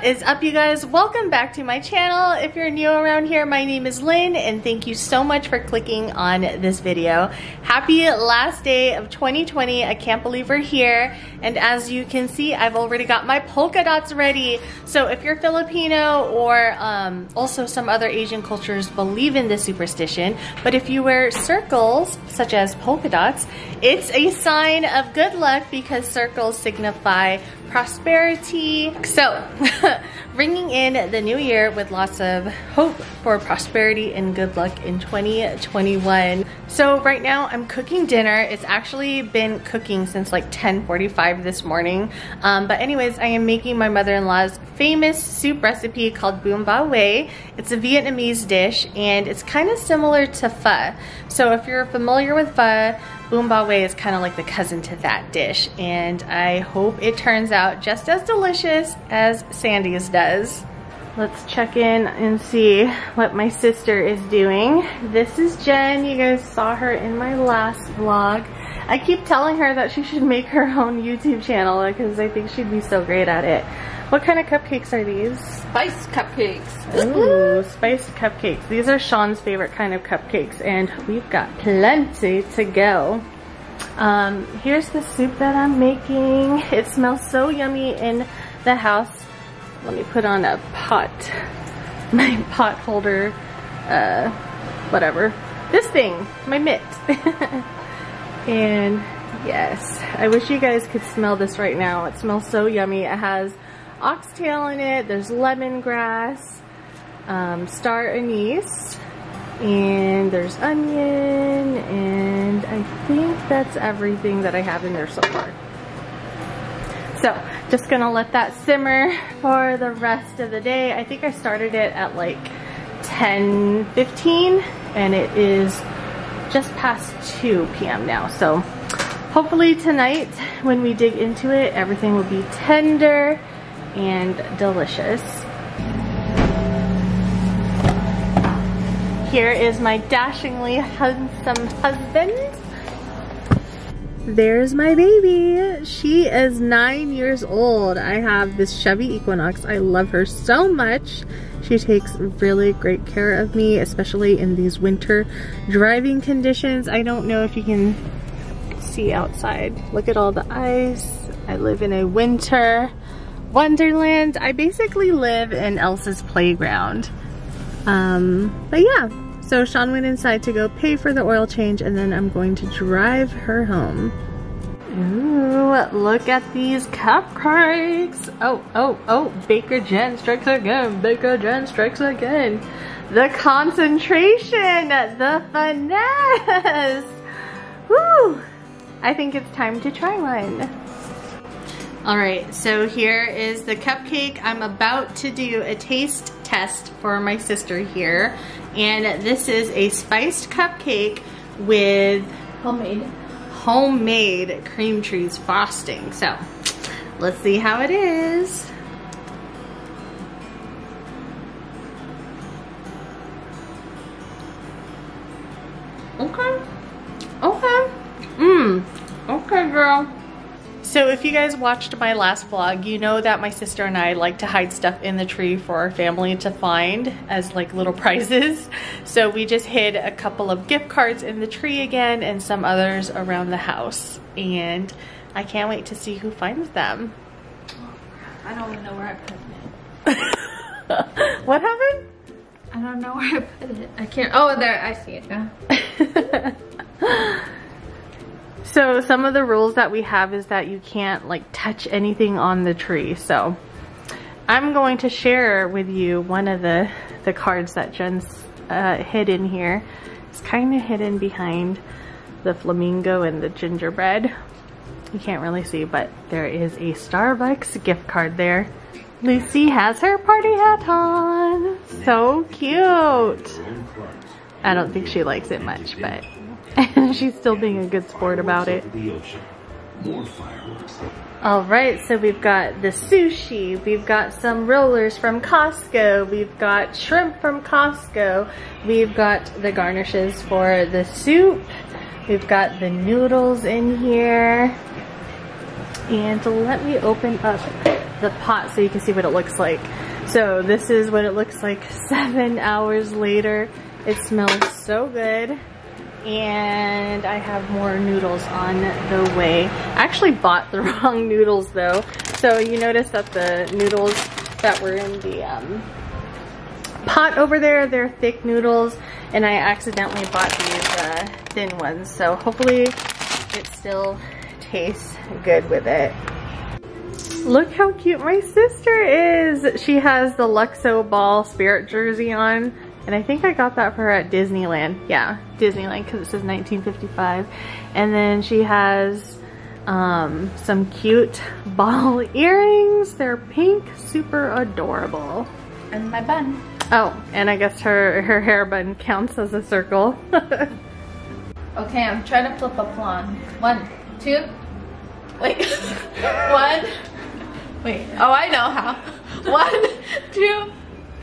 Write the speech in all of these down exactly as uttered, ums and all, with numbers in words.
What is up, you guys? Welcome back to my channel. If you're new around here, my name is Lynn and thank you so much for clicking on this video. Happy last day of twenty twenty. I can't believe we're here. And as you can see, I've already got my polka dots ready. So if you're Filipino or um, also some other Asian cultures believe in this superstition, but if you wear circles such as polka dots, it's a sign of good luck because circles signify prosperity. So, ringing in the new year with lots of hope for prosperity and good luck in twenty twenty-one. So right now I'm cooking dinner. It's actually been cooking since like ten forty-five this morning. Um, but anyways, I am making my mother-in-law's famous soup recipe called bún bò huế. It's a Vietnamese dish and it's kind of similar to pho. So if you're familiar with pho, bún bò huế is kind of like the cousin to that dish, and I hope it turns out just as delicious as Sandy's does. Let's check in and see what my sister is doing. This is Jen. You guys saw her in my last vlog. I keep telling her that she should make her own YouTube channel because I think she'd be so great at it. What kind of cupcakes are these? Spiced cupcakes. Ooh, spiced cupcakes. These are Sean's favorite kind of cupcakes, and we've got plenty to go. Um, here's the soup that I'm making. It smells so yummy in the house. Let me put on a pot, my pot holder, uh, whatever. This thing, my mitt. And yes, I wish you guys could smell this right now. It smells so yummy. It has oxtail in it, there's lemongrass, um, star anise, and there's onion, and I think that's everything that I have in there so far. So, just gonna let that simmer for the rest of the day. I think I started it at like ten fifteen, and it is just past two p m now. So, hopefully tonight, when we dig into it, everything will be tender and delicious. Here is my dashingly handsome husband. There's my baby. She is nine years old. I have this Chevy Equinox. I love her so much. She takes really great care of me, especially in these winter driving conditions. I don't know if you can see outside. Look at all the ice. I live in a winter wonderland. I basically live in Elsa's playground. Um, but yeah, so Sean went inside to go pay for the oil change, and then I'm going to drive her home. Ooh, look at these cupcakes. Oh, oh, oh, Baker Jen strikes again. Baker Jen strikes again. The concentration, the finesse. Woo! I think it's time to try one. Alright, so here is the cupcake. I'm about to do a taste test for my sister here. And this is a spiced cupcake with Homemade. homemade cream cheese frosting. So, let's see how it is. Okay. Okay. Mmm. Okay, girl. So if you guys watched my last vlog, you know that my sister and I like to hide stuff in the tree for our family to find as like little prizes. So we just hid a couple of gift cards in the tree again and some others around the house. And I can't wait to see who finds them. I don't even know where I put it. What happened? I don't know where I put it. I can't. Oh, there. I see it now. So some of the rules that we have is that you can't like touch anything on the tree. So I'm going to share with you one of the, the cards that Jen's uh, hid in here. It's kind of hidden behind the flamingo and the gingerbread. You can't really see, but there is a Starbucks gift card there. Lucy has her party hat on. So cute. I don't think she likes it much, but she's still being a good sport about it. Alright, so we've got the sushi, we've got some rollers from Costco, we've got shrimp from Costco, we've got the garnishes for the soup, we've got the noodles in here, and let me open up the pot so you can see what it looks like. So this is what it looks like seven hours later. It smells so good. And I have more noodles on the way. I actually bought the wrong noodles though. So you notice that the noodles that were in the um, pot over there, they're thick noodles, and I accidentally bought these uh, thin ones. So hopefully it still tastes good with it. Look how cute my sister is. She has the Luxo Ball Spirit jersey on. And I think I got that for her at Disneyland. Yeah, Disneyland, because it says nineteen fifty-five. And then she has um, some cute ball earrings. They're pink, super adorable. And my bun. Oh, and I guess her, her hair bun counts as a circle. Okay, I'm trying to flip a plan. One, two, wait. One, wait. Oh, I know how. One, two.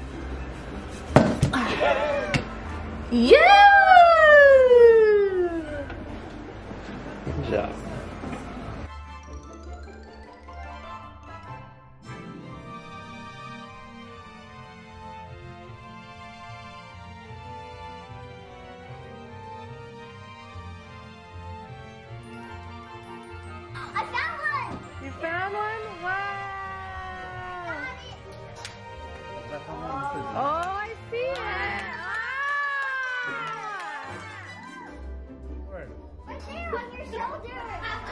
Yeah! Good job. I found one! You found one? Wow! Oh, I see it! Right there on your shoulder!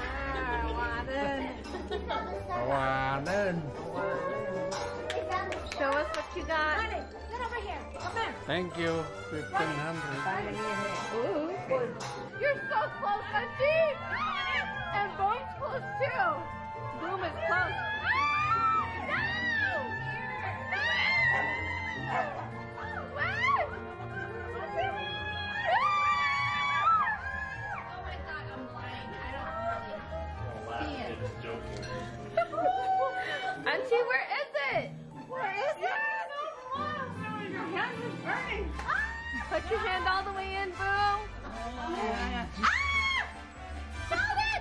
Show us what you got. Honey, get over here. Come here. Thank you. fifteen hundred. Ooh. You're so close, Auntie! And Boom's close too. Boom is close. Auntie, where is it? Where is it? Your hand is burning. Put your hand all the way in, Boom. Ah! Found it!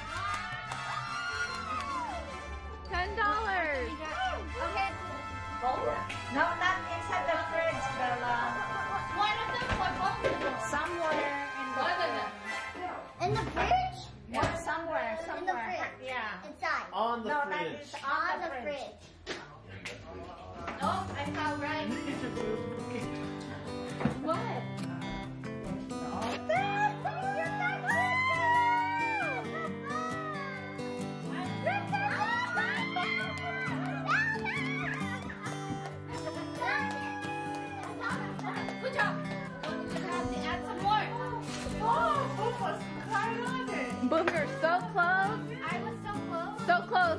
Ten dollars. Okay. No, not inside the fridge, Bella. One of them or both of them? Somewhere in the fridge. In the fridge? Yeah, somewhere, In the somewhere. fridge. Yeah. Inside. On the No, that fridge. is On the fridge. Oh, I found right. What? Good job. You have to add some more. Oh, Boom was right on it. Boom, you're so close. I was so close. So close.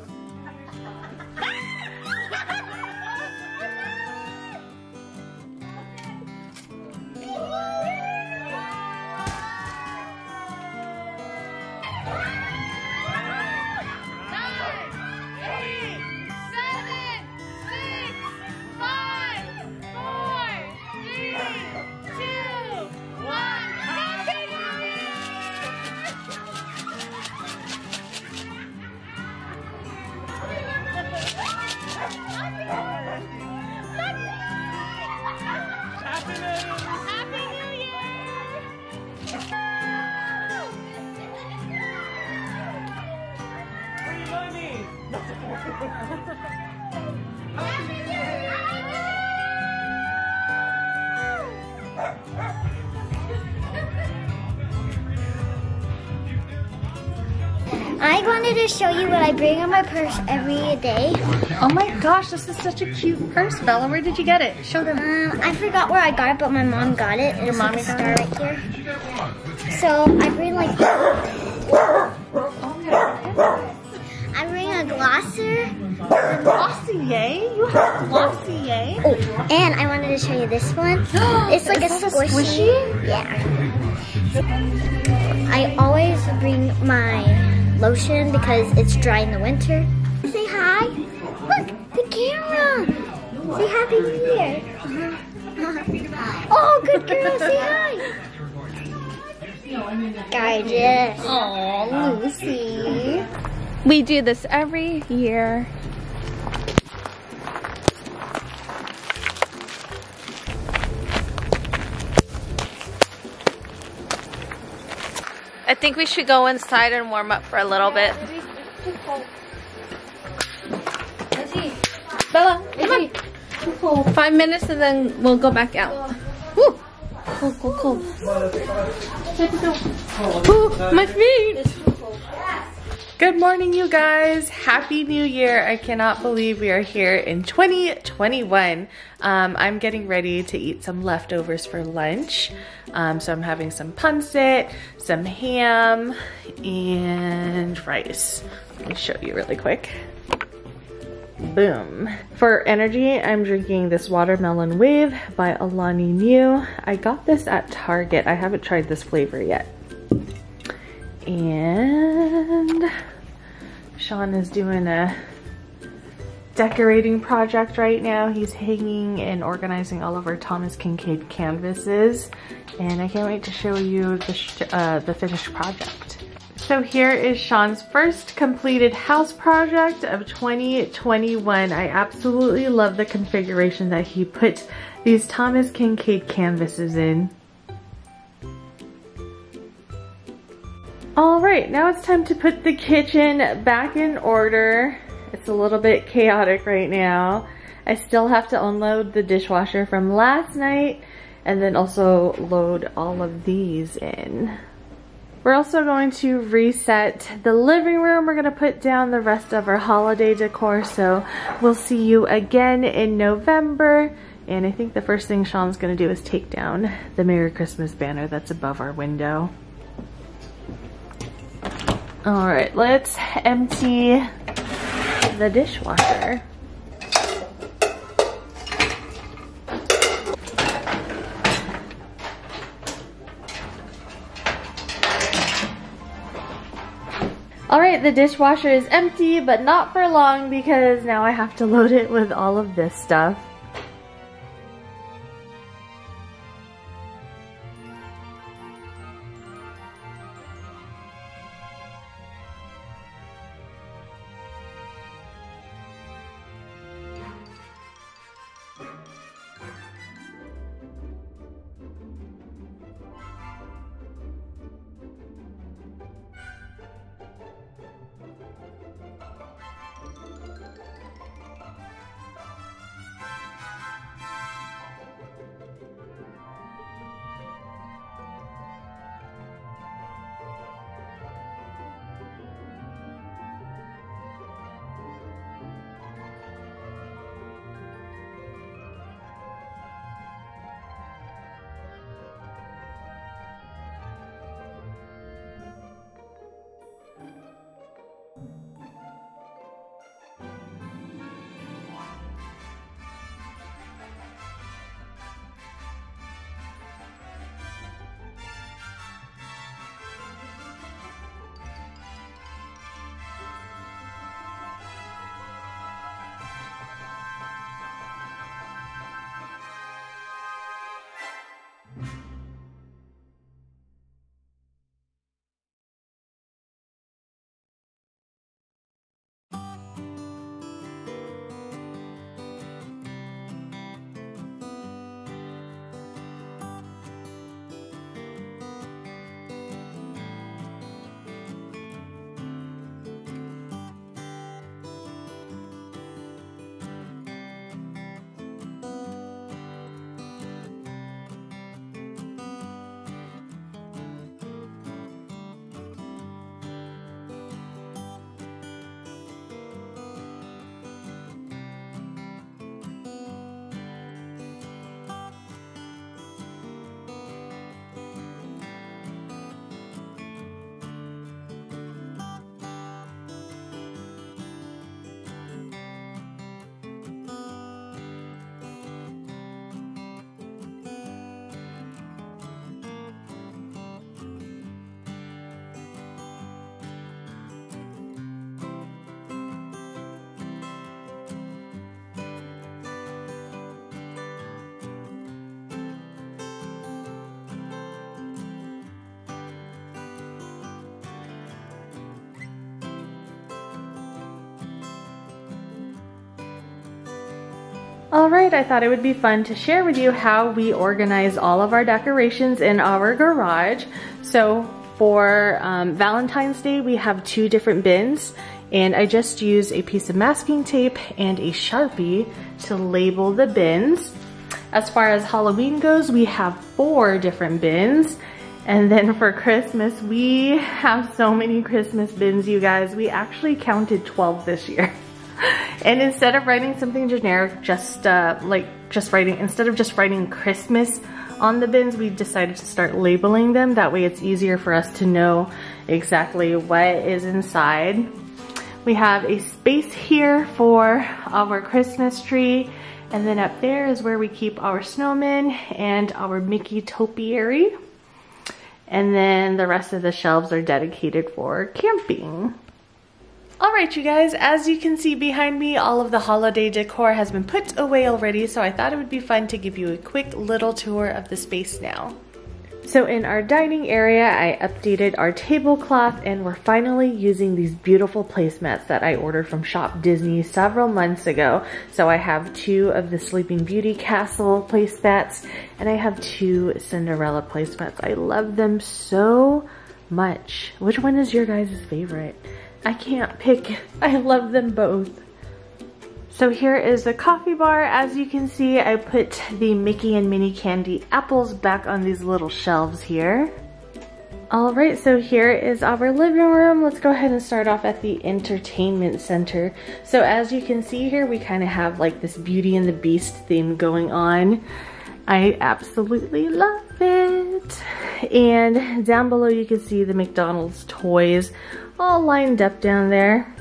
I wanted to show you what I bring in my purse every day. Oh my gosh, this is such a cute purse, Bella. Where did you get it? Show them. Um, I forgot where I got it, but my mom got it. Your mommy It's a got star it? right here. So I bring like I bring a glosser. Glossier? You have Glossier? Oh, and I wanted to show you this one. It's like Is a that a squishy. squishy? Yeah. I always bring my lotion because it's dry in the winter. Say hi. Look, the camera. Say Happy New Year. Oh, good girl. Say hi. Gorgeous. Oh, Lucy. We do this every year. I think we should go inside and warm up for a little bit. Bella, come on. Five minutes and then we'll go back out. Woo. Cold, cold, cold. Ooh, my feet. Good morning, you guys. Happy New Year. I cannot believe we are here in twenty twenty-one. Um, I'm getting ready to eat some leftovers for lunch. Um, so I'm having some pancit, some ham, and rice. Let me show you really quick. Boom. For energy, I'm drinking this Watermelon Wave by Alani Nu. I got this at Target. I haven't tried this flavor yet. And Sean is doing a decorating project right now. He's hanging and organizing all of our Thomas Kincaid canvases, and I can't wait to show you the, sh uh, the finished project. So here is Sean's first completed house project of twenty twenty-one. I absolutely love the configuration that he put these Thomas Kincaid canvases in. All right, now it's time to put the kitchen back in order. It's a little bit chaotic right now. I still have to unload the dishwasher from last night and then also load all of these in. We're also going to reset the living room. We're gonna put down the rest of our holiday decor, so we'll see you again in November. And I think the first thing Sean's gonna do is take down the Merry Christmas banner that's above our window. All right, let's empty the dishwasher. All right, the dishwasher is empty, but not for long because now I have to load it with all of this stuff. Alright, I thought it would be fun to share with you how we organize all of our decorations in our garage. So for um, Valentine's Day, we have two different bins, and I just use a piece of masking tape and a Sharpie to label the bins. As far as Halloween goes, we have four different bins. And then for Christmas, we have so many Christmas bins, you guys. We actually counted twelve this year. And instead of writing something generic, just uh, like just writing, instead of just writing Christmas on the bins, we decided to start labeling them. That way it's easier for us to know exactly what is inside. We have a space here for our Christmas tree. And then up there is where we keep our snowmen and our Mickey topiary. And then the rest of the shelves are dedicated for camping. All right, you guys, as you can see behind me, all of the holiday decor has been put away already, so I thought it would be fun to give you a quick little tour of the space now. So in our dining area, I updated our tablecloth, and we're finally using these beautiful placemats that I ordered from Shop Disney several months ago. So I have two of the Sleeping Beauty Castle placemats, and I have two Cinderella placemats. I love them so much. Which one is your guys' favorite? I can't pick. I love them both. So here is the coffee bar. As you can see, I put the Mickey and Minnie candy apples back on these little shelves here. All right, so here is our living room. Let's go ahead and start off at the entertainment center. So as you can see here, we kind of have like this Beauty and the Beast theme going on. I absolutely love it. And down below you can see the McDonald's toys all lined up down there.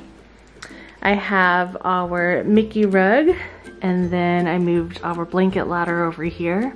I have our Mickey rug, and then I moved our blanket ladder over here.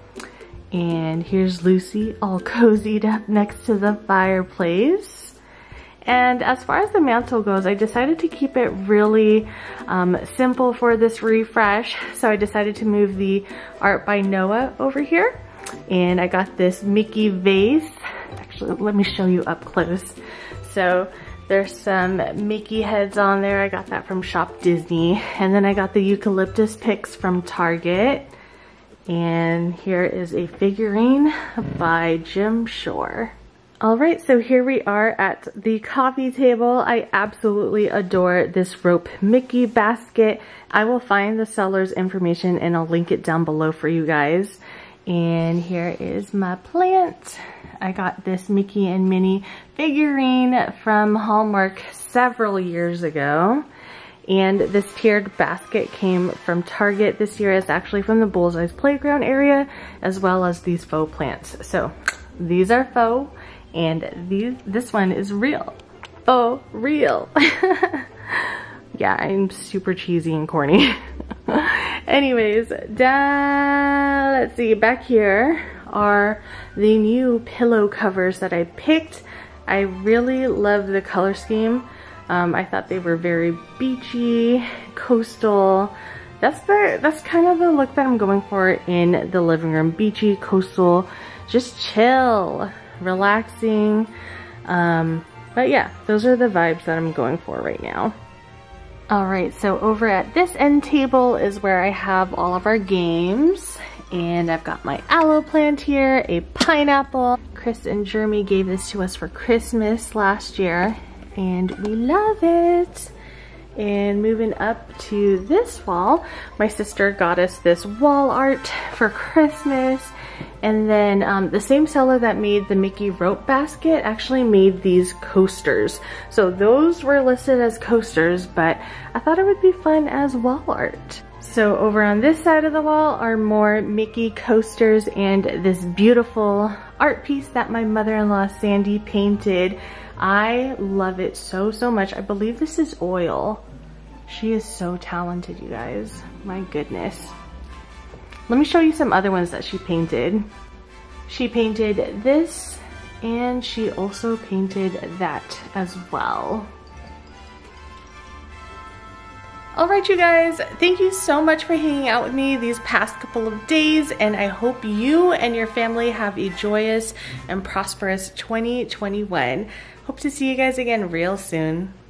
And here's Lucy all cozied up next to the fireplace. And as far as the mantle goes, I decided to keep it really um, simple for this refresh. So I decided to move the Art by Noah over here. And I got this Mickey vase. Actually, let me show you up close. So there's some Mickey heads on there. I got that from Shop Disney. And then I got the eucalyptus picks from Target. And here is a figurine by Jim Shore. All right, so here we are at the coffee table. I absolutely adore this rope Mickey basket. I will find the seller's information and I'll link it down below for you guys. And here is my plant. I got this Mickey and Minnie figurine from Hallmark several years ago. And this tiered basket came from Target this year. It's actually from the Bullseye's Playground area, as well as these faux plants. So these are faux, and these this one is real. Faux real. Yeah, I'm super cheesy and corny. Anyways, down, let's see, back here are the new pillow covers that I picked. I really love the color scheme. Um, I thought they were very beachy, coastal. That's the that's kind of the look that I'm going for in the living room. Beachy, coastal, just chill, relaxing. Um, but yeah, those are the vibes that I'm going for right now. All right, so over at this end table is where I have all of our games. And I've got my aloe plant here, a pineapple. Chris and Jeremy gave this to us for Christmas last year, and we love it. And moving up to this wall, my sister got us this wall art for Christmas. And then um, the same seller that made the Mickey rope basket actually made these coasters. So those were listed as coasters, but I thought it would be fun as wall art. So over on this side of the wall are more Mickey coasters and this beautiful art piece that my mother-in-law Sandy painted. I love it so, so much. I believe this is oil. She is so talented, you guys. My goodness. Let me show you some other ones that she painted. She painted this, and she also painted that as well. All right, you guys, thank you so much for hanging out with me these past couple of days, and I hope you and your family have a joyous and prosperous twenty twenty-one. Hope to see you guys again real soon.